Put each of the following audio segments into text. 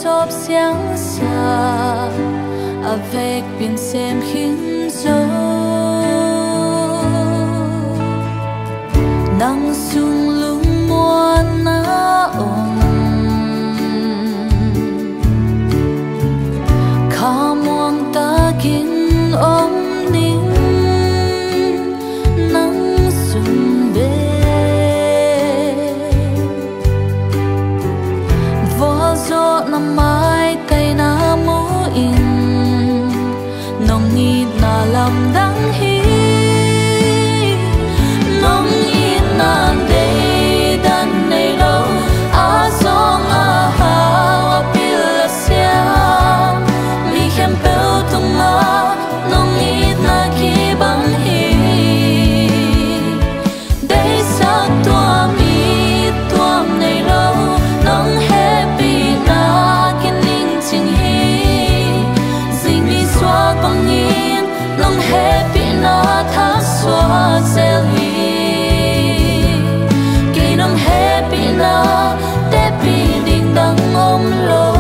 xốp sáng xa avec biển xem khiến gió nắng sung lung mua ná ôm khá muang ta kín ôm nín nắng sung bê vô gió nằm mãi tay na mũ in nông nhị na làm đắng hi nông nhị na đây đan này đâu a song a ha pil sia mi khem pel tung ma nông nhị na ki bang hi đây sa tua mi tuam này đâu nông happy na kin ning ching hi zing mi xóa bang in nông happy na tha xóa sel hi cái nông happy na te pi ding dang om lo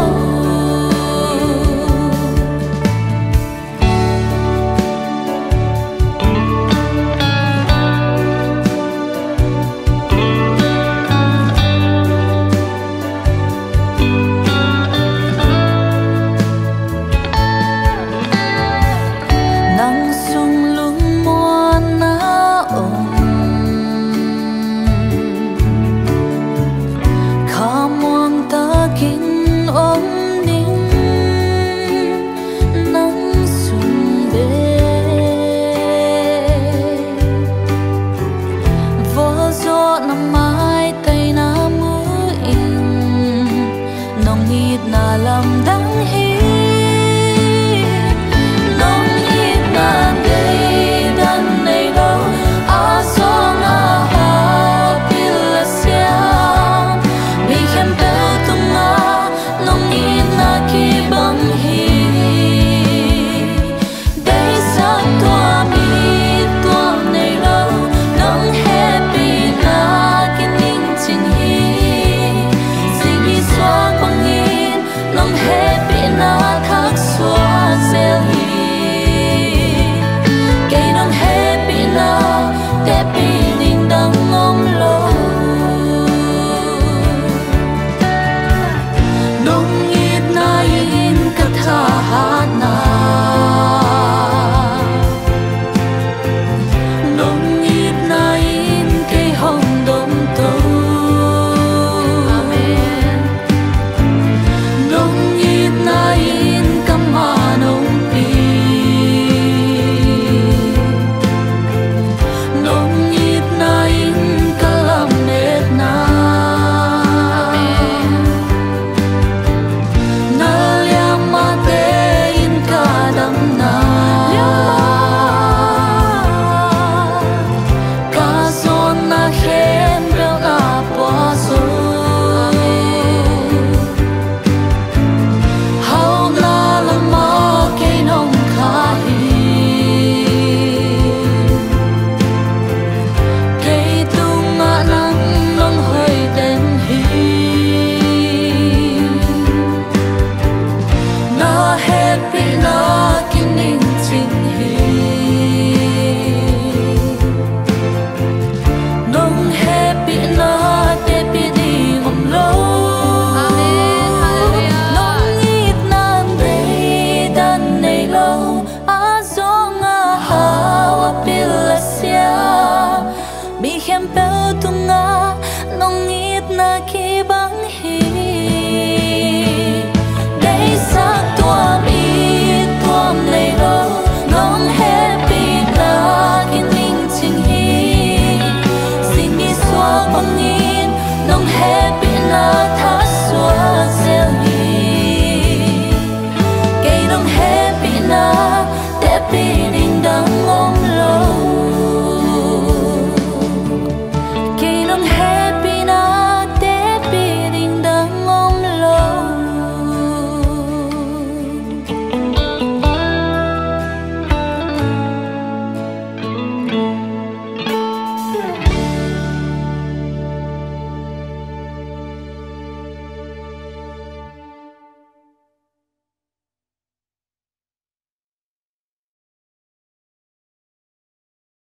nắng sung lung mua ná ôm khá muang ta kín ôm nín nắng sung bê vô gió nằm mãi tay na mũ in nông nhị na làm đắng hi